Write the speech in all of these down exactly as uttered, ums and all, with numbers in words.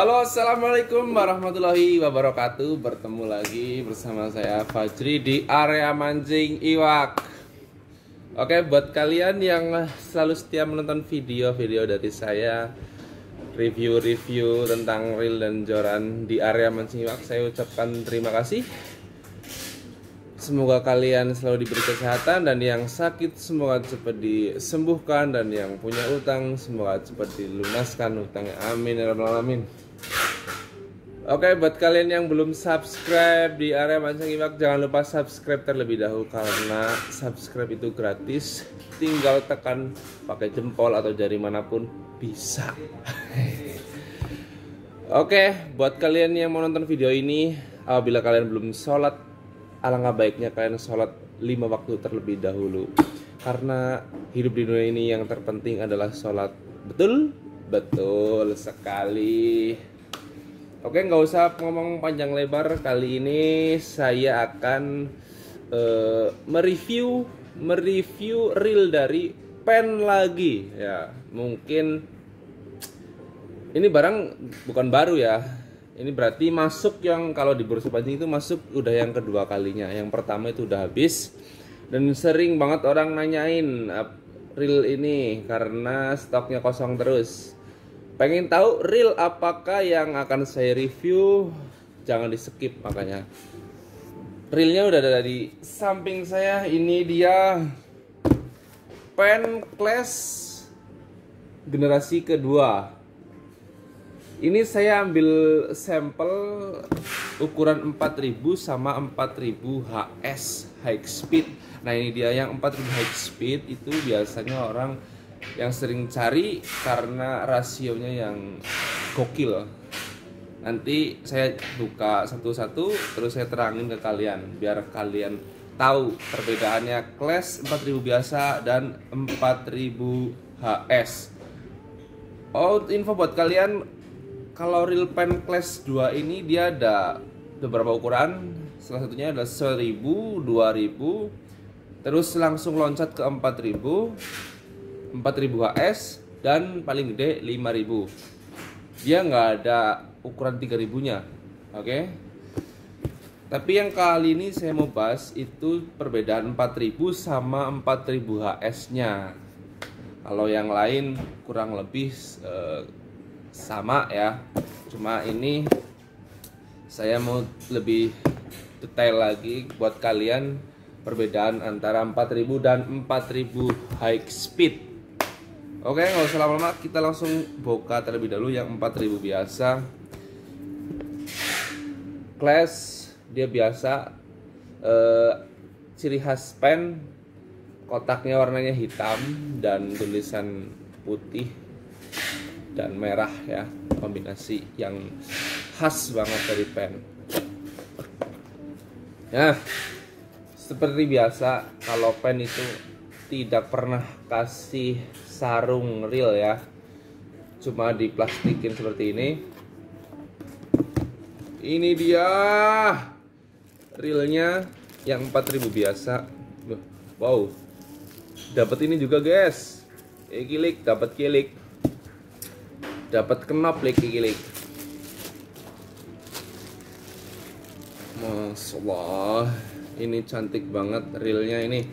Halo, assalamualaikum warahmatullahi wabarakatuh. Bertemu lagi bersama saya Fajri di area mancing iwak. Oke, buat kalian yang selalu setia menonton video-video dari saya, review-review tentang reel dan joran di area mancing iwak, saya ucapkan terima kasih. Semoga kalian selalu diberi kesehatan, dan yang sakit semoga cepat disembuhkan, dan yang punya utang semoga cepat dilunaskan utangnya. Amin ya rabbal alamin. Oke, buat kalian yang belum subscribe di area mancing iwak, jangan lupa subscribe terlebih dahulu, karena subscribe itu gratis. Tinggal tekan pakai jempol atau jari manapun bisa. Oke, buat kalian yang mau nonton video ini, apabila kalian belum sholat, alangkah baiknya kalian sholat lima waktu terlebih dahulu, karena hidup di dunia ini yang terpenting adalah sholat. Betul? Betul sekali. Oke, nggak usah ngomong panjang lebar. Kali ini saya akan uh, mereview mereview reel dari Pen lagi ya. Mungkin ini barang bukan baru ya. Ini berarti masuk yang kalau di bursa pancing itu masuk udah yang kedua kalinya. Yang pertama itu udah habis, dan sering banget orang nanyain reel ini karena stoknya kosong terus. Pengen tahu reel apakah yang akan saya review? Jangan di skip, makanya reelnya udah ada di samping saya. Ini dia Pen Class generasi kedua. Ini saya ambil sampel ukuran empat ribu sama empat ribu H S high speed. Nah, ini dia yang empat ribu high speed itu biasanya orang yang sering cari karena rasionya yang gokil. Nanti saya buka satu-satu terus saya terangin ke kalian biar kalian tahu perbedaannya class empat ribu biasa dan empat ribu H S. Oh, info buat kalian, kalau reel Pen Class dua ini dia ada beberapa ukuran. Salah satunya adalah seribu, dua ribu, terus langsung loncat ke empat ribu, empat ribu H S, dan paling gede lima ribu. Dia nggak ada ukuran tiga ribu-nya. Oke. Tapi yang kali ini saya mau bahas itu perbedaan empat ribu sama empat ribu H S-nya. Kalau yang lain kurang lebih eh, sama ya. Cuma ini saya mau lebih detail lagi buat kalian perbedaan antara empat ribu dan empat ribu high speed. Oke, nggak usah lama-lama, kita langsung buka terlebih dahulu yang empat ribu biasa. Class dia biasa, eh, ciri khas pen, kotaknya warnanya hitam dan tulisan putih dan merah ya, kombinasi yang khas banget dari pen. Nah, seperti biasa kalau pen itu tidak pernah kasih sarung reel ya, cuma diplastikin seperti ini. Ini dia reelnya yang empat ribu biasa. Wow, dapat ini juga guys, eh, kilik, dapat kilik, dapat kenop lagi kilik. Masya Allah, ini cantik banget reelnya ini.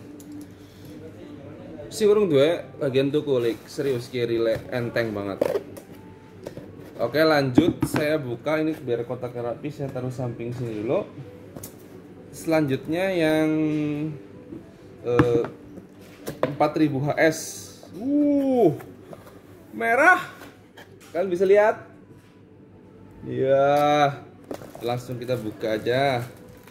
Si urung dua bagian tuh kulik, serius kiri le enteng banget. Oke, lanjut saya buka ini biar kotaknya rapi, saya taruh samping sini dulu. Selanjutnya yang eh, empat ribu H S. Uh, merah. Kalian bisa lihat? Ya, langsung kita buka aja.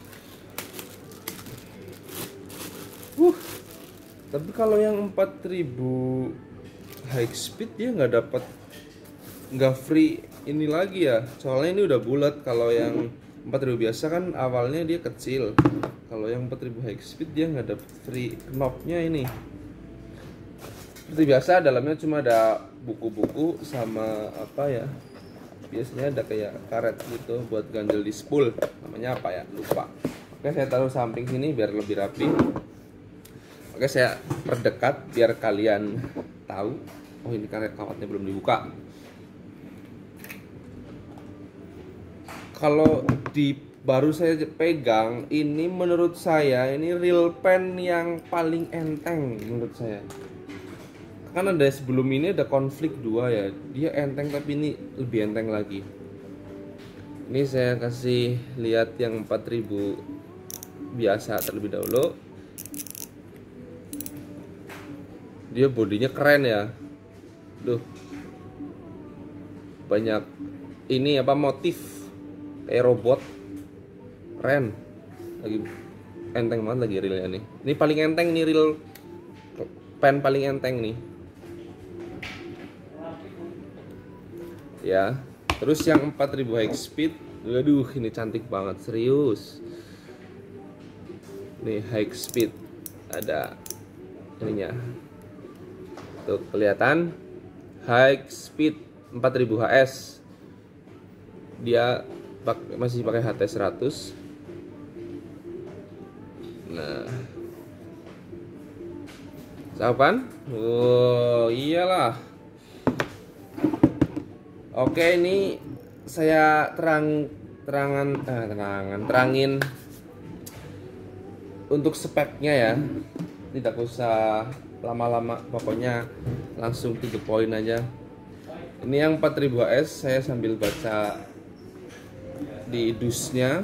Uh. Tapi kalau yang empat ribu high speed dia nggak dapat, nggak free ini lagi ya, soalnya ini udah bulat. Kalau yang empat ribu biasa kan awalnya dia kecil. Kalau yang empat ribu high speed dia nggak dapat free knopnya ini. Seperti biasa dalamnya cuma ada buku-buku sama apa ya, biasanya ada kayak karet gitu buat ganjel di spool, namanya apa ya, lupa. Oke, saya taruh samping sini biar lebih rapi. Oke, saya perdekat biar kalian tahu. Oh, ini karet kawatnya belum dibuka. kalau di baru saya pegang ini, menurut saya ini real pen yang paling enteng menurut saya. Kan ada sebelum ini ada konflik dua ya, dia enteng tapi ini lebih enteng lagi. Ini saya kasih lihat yang empat ribu biasa terlebih dahulu. Dia bodinya keren ya. Duh. Banyak ini apa motif kayak robot. Keren. Lagi enteng banget lagi realnya nih. Ini paling enteng nih, real pen paling enteng nih. Ya. Terus yang empat ribu high speed, waduh ini cantik banget, serius. Nih high speed, ada ininya. Tuh kelihatan high speed empat ribu H S. Dia pak, masih pakai H T seratus. Nah. Sapan? Oh, iyalah. Oke, ini saya terang terangan eh, terangan terangin untuk speknya ya. Tidak usah lama-lama, pokoknya langsung to the point aja. Ini yang empat ribu H S, saya sambil baca di dusnya.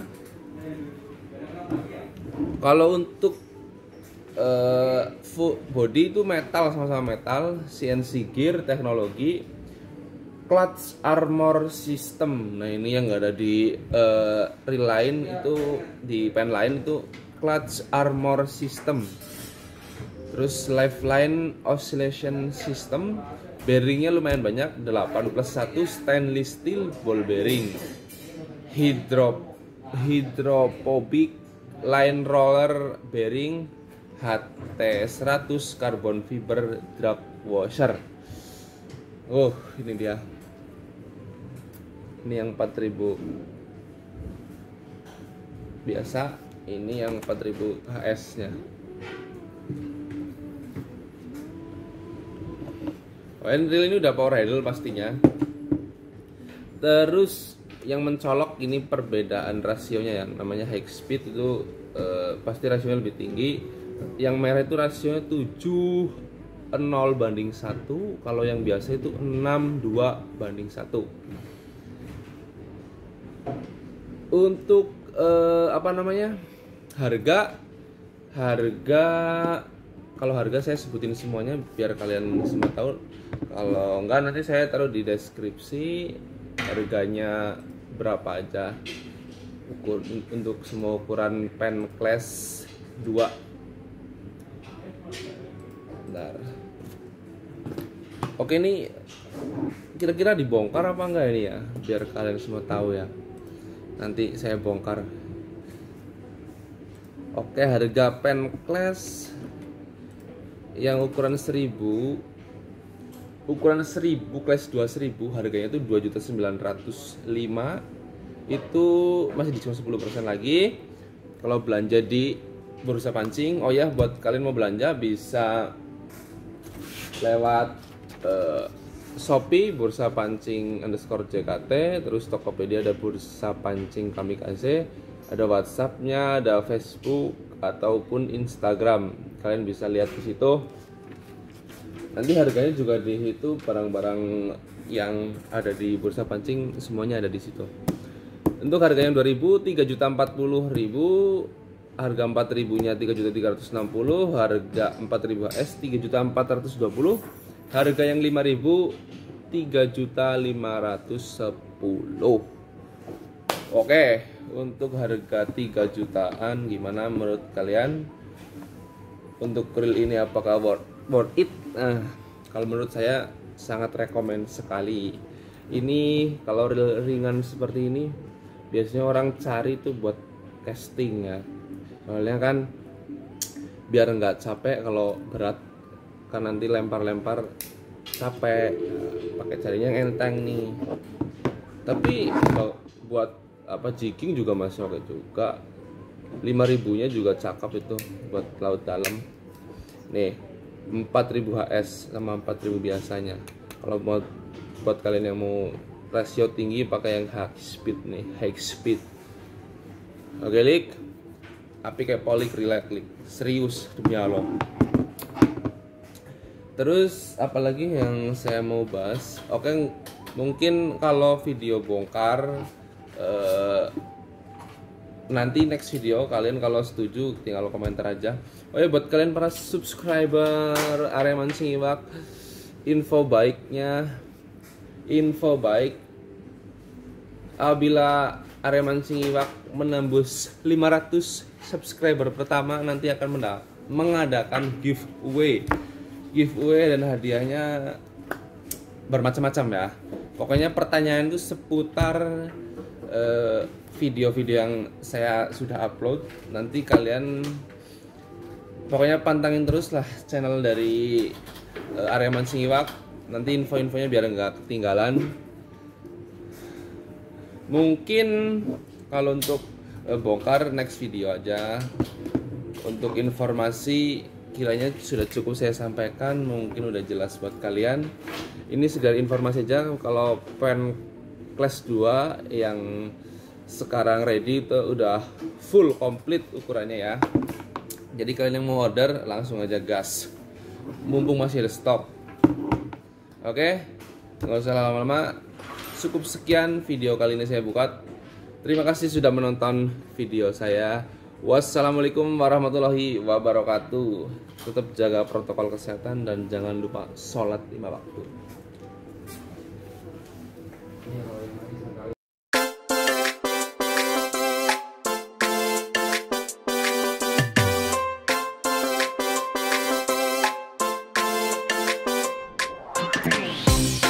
Kalau untuk uh, full body itu metal, sama-sama metal, C N C gear teknologi, clutch armor system. Nah ini yang nggak ada di uh, reel lain, itu di pen lain itu clutch armor system. Terus lifeline oscillation system, bearingnya lumayan banyak, delapan plus satu stainless steel ball bearing, hydro hydrophobic line roller bearing, H T seratus carbon fiber drag washer. Oh ini dia, ini yang empat ribu biasa, ini yang empat ribu H S nya. Pen reel ini udah power handle pastinya. Terus yang mencolok ini perbedaan rasionya ya, namanya high speed itu eh, pasti rasionya lebih tinggi. Yang merah itu rasionya tujuh nol banding satu, kalau yang biasa itu enam dua banding satu. Untuk eh, apa namanya? Harga harga kalau harga saya sebutin semuanya biar kalian semua tahu. Kalau enggak nanti saya taruh di deskripsi harganya berapa aja. Ukur untuk semua ukuran pen class dua. Bentar. Oke, ini kira-kira dibongkar apa enggak ini ya? Biar kalian semua tahu ya. Nanti saya bongkar. Oke, harga pen class yang ukuran seribu, ukuran seribu class dua seribu harganya itu dua juta sembilan ratus lima. Itu masih diskon sepuluh persen lagi kalau belanja di Bursa Pancing. Oh ya, buat kalian mau belanja bisa lewat uh, Shopee Bursa Pancing underscore J K T, terus Tokopedia ada Bursa Pancing Kamikaze, ada WhatsAppnya, ada Facebook ataupun Instagram. Kalian bisa lihat di situ. Nanti harganya juga di situ, barang-barang yang ada di Bursa Pancing semuanya ada di situ. Untuk harga yang dua ribu, tiga juta empat puluh ribu, harga empat ribu-nya tiga juta tiga ratus enam puluh, harga empat ribu H S tiga juta empat ratus dua puluh, harga yang lima ribu tiga juta lima ratus sepuluh. Oke, untuk harga tiga jutaan gimana menurut kalian? Untuk reel ini apakah worth, worth it? Nah, kalau menurut saya sangat rekomend sekali. Ini kalau reel ringan seperti ini biasanya orang cari tuh buat casting ya. Soalnya kan biar nggak capek kalau berat, kan nanti lempar-lempar capek. Nah, pakai jaring yang enteng nih. Tapi kalau buat apa jigging juga masih oke juga. lima ribunya juga cakep itu buat laut dalam. Nih, empat ribu H S sama empat ribu biasanya. Kalau buat buat kalian yang mau rasio tinggi pakai yang high speed nih, high speed. Oke, lik. Api kayak polik relax, lik. Serius demi Allah. Terus apalagi yang saya mau bahas? Oke, mungkin kalau video bongkar eh, nanti next video kalian kalau setuju tinggal komentar aja. Oh ya, buat kalian para subscriber Arya Mancing Iwak, info baiknya, info baik apabila Arya Mancing Iwak menembus lima ratus subscriber pertama, nanti akan mengadakan giveaway. Giveaway dan hadiahnya bermacam-macam ya. Pokoknya pertanyaan itu seputar uh, video-video yang saya sudah upload. Nanti kalian pokoknya pantangin terus lah channel dari uh, Arya Mancing Iwak. Nanti info-infonya biar nggak ketinggalan. Mungkin kalau untuk uh, bongkar next video aja. Untuk informasi kiranya sudah cukup saya sampaikan, mungkin udah jelas buat kalian. Ini sekedar informasi aja. Kalau pen kelas dua yang sekarang ready itu udah full komplit ukurannya ya. Jadi kalian yang mau order langsung aja gas, mumpung masih ada stok. Oke, nggak usah lama-lama. Cukup sekian video kali ini saya buat. Terima kasih sudah menonton video saya. Wassalamualaikum warahmatullahi wabarakatuh. Tetap jaga protokol kesehatan dan jangan lupa sholat lima waktu. Hey.